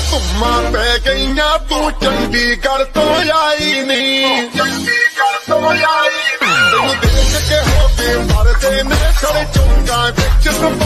ਧੁੰਮਾਂ ਪੈ ਗਈਆਂ ਤੂੰ ਚੰਡੀਗੜ੍ਹ ਤੋਂ ਆਈ ਨਹੀਂ ਚੰਡੀਗੜ੍ਹ ਤੋਂ ਆਈ ਤੈਨੂੰ ਦੇਖ ਕੇ ਹੋ ਕੇ ਮਰਦੇ ਨੇ ਖੜੇ ਚੌਂਕਾਂ ਵਿੱਚ